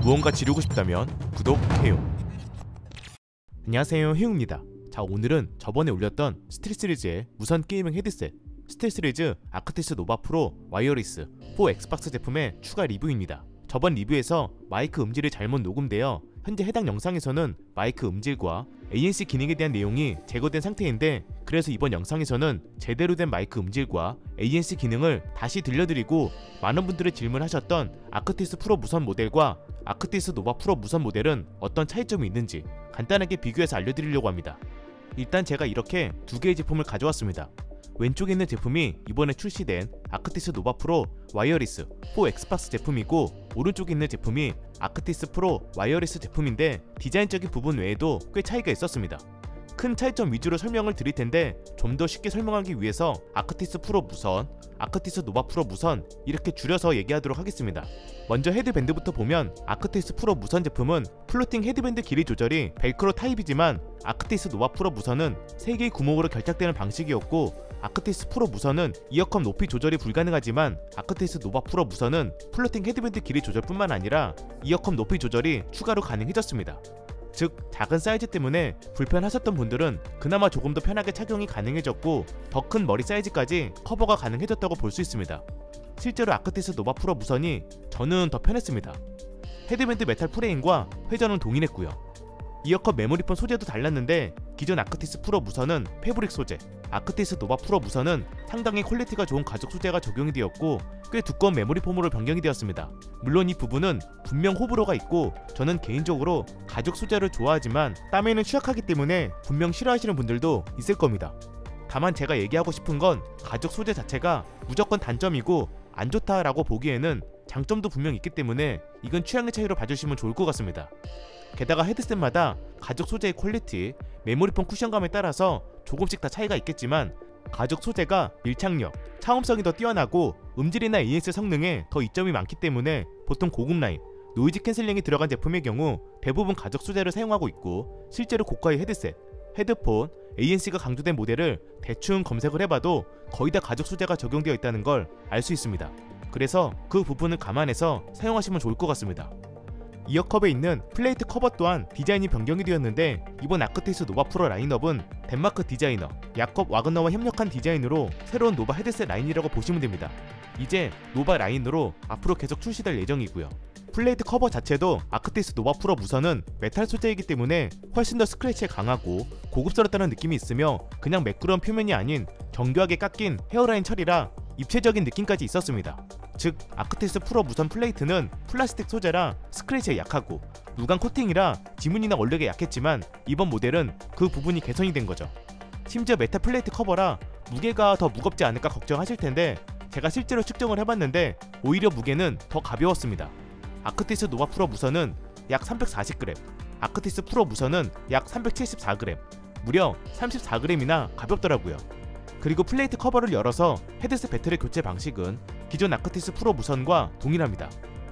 무언가 지르고 싶다면 구독해요. 안녕하세요, 해용입니다. 자, 오늘은 저번에 올렸던 스틸시리즈의 무선 게이밍 헤드셋 스틸시리즈 아크티스 노바 프로 와이어리스 4 엑스박스 제품의 추가 리뷰입니다. 저번 리뷰에서 마이크 음질이 잘못 녹음되어 현재 해당 영상에서는 마이크 음질과 ANC 기능에 대한 내용이 제거된 상태인데, 그래서 이번 영상에서는 제대로 된 마이크 음질과 ANC 기능을 다시 들려드리고, 많은 분들이 질문하셨던 아크티스 프로 무선 모델과 아크티스 노바 프로 무선 모델은 어떤 차이점이 있는지 간단하게 비교해서 알려드리려고 합니다. 일단 제가 이렇게 두 개의 제품을 가져왔습니다. 왼쪽에 있는 제품이 이번에 출시된 아크티스 노바 프로 와이어리스 4 엑스박스 제품이고, 오른쪽에 있는 제품이 아크티스 프로 와이어리스 제품인데, 디자인적인 부분 외에도 꽤 차이가 있었습니다. 큰 차이점 위주로 설명을 드릴 텐데, 좀 더 쉽게 설명하기 위해서 아크티스 프로 무선, 아크티스 노바 프로 무선 이렇게 줄여서 얘기하도록 하겠습니다. 먼저 헤드밴드부터 보면, 아크티스 프로 무선 제품은 플로팅 헤드밴드 길이 조절이 벨크로 타입이지만, 아크티스 노바 프로 무선은 3개의 구멍으로 결착되는 방식이었고, 아크티스 프로 무선은 이어컵 높이 조절이 불가능하지만, 아크티스 노바 프로 무선은 플로팅 헤드밴드 길이 조절뿐만 아니라 이어컵 높이 조절이 추가로 가능해졌습니다. 즉, 작은 사이즈 때문에 불편하셨던 분들은 그나마 조금 더 편하게 착용이 가능해졌고, 더 큰 머리 사이즈까지 커버가 가능해졌다고 볼 수 있습니다. 실제로 아크티스 노바 프로 무선이 저는 더 편했습니다. 헤드밴드 메탈 프레임과 회전은 동일했고요. 이어컵 메모리폰 소재도 달랐는데, 기존 아크티스 프로 무선은 패브릭 소재, 아크티스 노바 프로 무선은 상당히 퀄리티가 좋은 가죽 소재가 적용이 되었고, 꽤 두꺼운 메모리 폼으로 변경이 되었습니다. 물론 이 부분은 분명 호불호가 있고, 저는 개인적으로 가죽 소재를 좋아하지만 땀에는 취약하기 때문에 분명 싫어하시는 분들도 있을 겁니다. 다만 제가 얘기하고 싶은 건, 가죽 소재 자체가 무조건 단점이고 안 좋다라고 보기에는 장점도 분명 있기 때문에 이건 취향의 차이로 봐주시면 좋을 것 같습니다. 게다가 헤드셋마다 가죽 소재의 퀄리티, 메모리폼 쿠션감에 따라서 조금씩 다 차이가 있겠지만, 가죽 소재가 밀착력, 차음성이 더 뛰어나고 음질이나 ANC 성능에 더 이점이 많기 때문에 보통 고급 라인, 노이즈 캔슬링이 들어간 제품의 경우 대부분 가죽 소재를 사용하고 있고, 실제로 고가의 헤드셋, 헤드폰, ANC가 강조된 모델을 대충 검색을 해봐도 거의 다 가죽 소재가 적용되어 있다는 걸 알 수 있습니다. 그래서 그 부분을 감안해서 사용하시면 좋을 것 같습니다. 이어컵에 있는 플레이트 커버 또한 디자인이 변경이 되었는데, 이번 아크티스 노바 프로 라인업은 덴마크 디자이너 야콥 와그너와 협력한 디자인으로 새로운 노바 헤드셋 라인이라고 보시면 됩니다. 이제 노바 라인으로 앞으로 계속 출시될 예정이고요. 플레이트 커버 자체도 아크티스 노바 프로 무선은 메탈 소재이기 때문에 훨씬 더 스크래치에 강하고 고급스럽다는 느낌이 있으며, 그냥 매끄러운 표면이 아닌 정교하게 깎인 헤어라인 처리라 입체적인 느낌까지 있었습니다. 즉, 아크티스 프로 무선 플레이트는 플라스틱 소재라 스크래치에 약하고, 무광 코팅이라 지문이나 원력에 약했지만, 이번 모델은 그 부분이 개선이 된 거죠. 심지어 메탈 플레이트 커버라 무게가 더 무겁지 않을까 걱정하실 텐데, 제가 실제로 측정을 해봤는데 오히려 무게는 더 가벼웠습니다. 아크티스 노바 프로 무선은 약 340g, 아크티스 프로 무선은 약 374g, 무려 34g이나 가볍더라고요. 그리고 플레이트 커버를 열어서 헤드셋 배터리 교체 방식은 기존 아크티스 프로 무선과 동일합니다.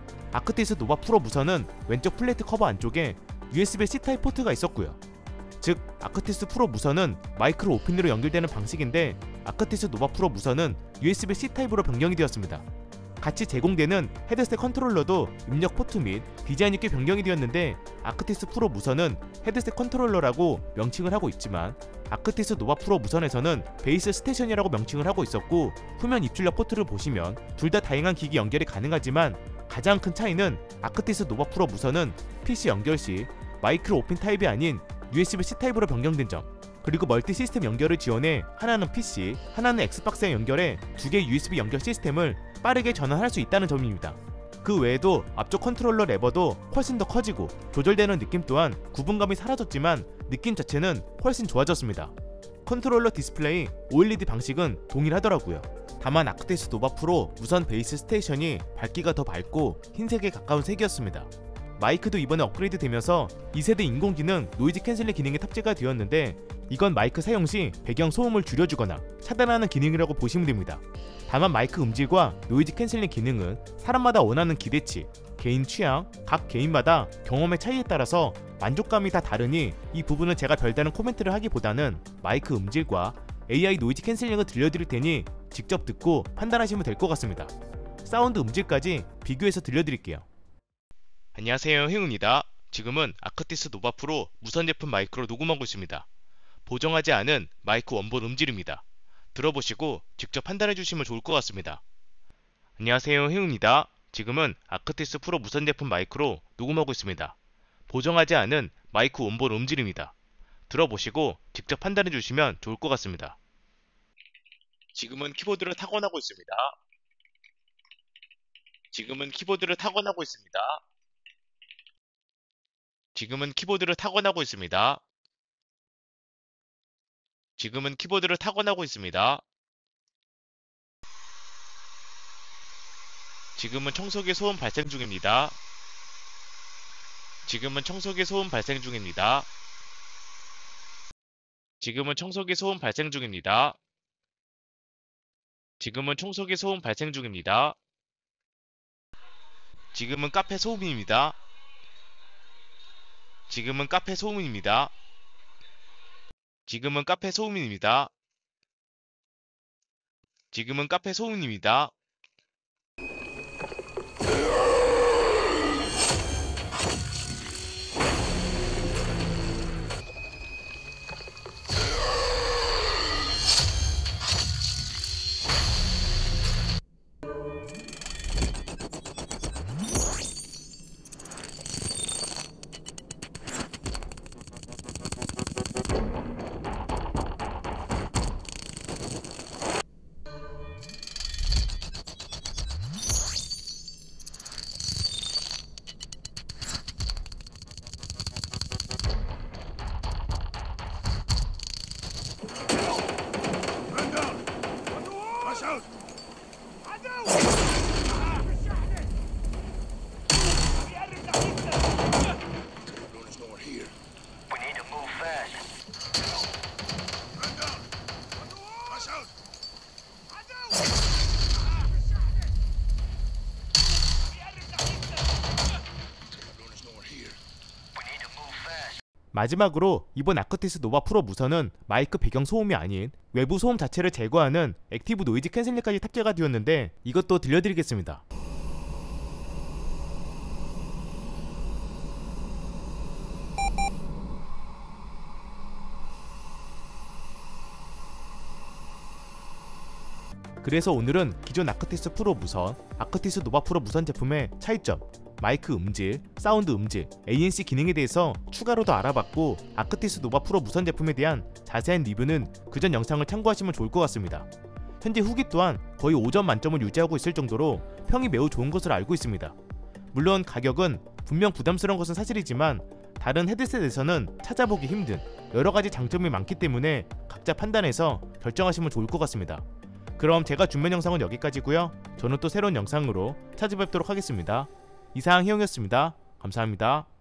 아크티스 노바 프로 무선은 왼쪽 플레이트 커버 안쪽에 USB-C 타입 포트가 있었고요. 즉, 아크티스 프로 무선은 마이크로 오픈으로 연결되는 방식인데, 아크티스 노바 프로 무선은 USB-C 타입으로 변경이 되었습니다. 같이 제공되는 헤드셋 컨트롤러도 입력 포트 및 디자인이 꽤 변경이 되었는데, 아크티스 프로 무선은 헤드셋 컨트롤러라고 명칭을 하고 있지만, 아크티스 노바 프로 무선에서는 베이스 스테이션이라고 명칭을 하고 있었고, 후면 입출력 포트를 보시면 둘 다 다양한 기기 연결이 가능하지만, 가장 큰 차이는 아크티스 노바 프로 무선은 PC 연결 시 마이크로 오픈 타입이 아닌 USB-C 타입으로 변경된 점, 그리고 멀티 시스템 연결을 지원해 하나는 PC, 하나는 엑스박스에 연결해 두 개의 USB 연결 시스템을 빠르게 전환할 수 있다는 점입니다. 그 외에도 앞쪽 컨트롤러 레버도 훨씬 더 커지고, 조절되는 느낌 또한 구분감이 사라졌지만 느낌 자체는 훨씬 좋아졌습니다. 컨트롤러 디스플레이 OLED 방식은 동일하더라고요. 다만 아크티스 노바 프로 무선 베이스 스테이션이 밝기가 더 밝고 흰색에 가까운 색이었습니다. 마이크도 이번에 업그레이드 되면서 2세대 인공지능 노이즈 캔슬링 기능이 탑재가 되었는데, 이건 마이크 사용 시 배경 소음을 줄여주거나 차단하는 기능이라고 보시면 됩니다. 다만 마이크 음질과 노이즈 캔슬링 기능은 사람마다 원하는 기대치, 개인 취향, 각 개인마다 경험의 차이에 따라서 만족감이 다 다르니, 이 부분은 제가 별다른 코멘트를 하기보다는 마이크 음질과 AI 노이즈 캔슬링을 들려드릴 테니 직접 듣고 판단하시면 될 것 같습니다. 사운드 음질까지 비교해서 들려드릴게요. 안녕하세요, 희웅입니다. 지금은 아크티스 노바 프로 무선 제품 마이크로 녹음하고 있습니다. 보정하지 않은 마이크 원본 음질입니다. 들어보시고 직접 판단해 주시면 좋을 것 같습니다. 안녕하세요, 희웅입니다. 지금은 아크티스 프로 무선 제품 마이크로 녹음하고 있습니다. 보정하지 않은 마이크 원본 음질입니다. 들어보시고 직접 판단해 주시면 좋을 것 같습니다. 지금은 키보드를 타건하고 있습니다. 지금은 키보드를 타건하고 있습니다. 지금은 키보드를 타건하고 있습니다. 지금은 키보드를 타건하고 있습니다. 지금은 청소기 소음 발생 중입니다. 지금은 청소기 소음 발생 중입니다. 지금은 청소기 소음 발생 중입니다. 지금은 청소기 소음 발생 중입니다. 지금은 카페 소음입니다. 지금은 카페 소음입니다. 지금은 카페 소음입니다. 지금은 카페 소음입니다. 마지막으로 이번 아크티스 노바 프로 무선은 마이크 배경 소음이 아닌 외부 소음 자체를 제거하는 액티브 노이즈 캔슬링까지 탑재가 되었는데 이것도 들려드리겠습니다. 그래서 오늘은 기존 아크티스 프로 무선, 아크티스 노바 프로 무선 제품의 차이점, 마이크 음질, 사운드 음질, ANC 기능에 대해서 추가로 더 알아봤고 아크티스 노바 프로 무선 제품에 대한 자세한 리뷰는 그전 영상을 참고하시면 좋을 것 같습니다. 현재 후기 또한 거의 5점 만점을 유지하고 있을 정도로 평이 매우 좋은 것으로 알고 있습니다. 물론 가격은 분명 부담스러운 것은 사실이지만 다른 헤드셋에서는 찾아보기 힘든 여러가지 장점이 많기 때문에 각자 판단해서 결정하시면 좋을 것 같습니다. 그럼 제가 준비한 영상은 여기까지고요. 저는 또 새로운 영상으로 찾아뵙도록 하겠습니다. 이상 희영이었습니다. 감사합니다.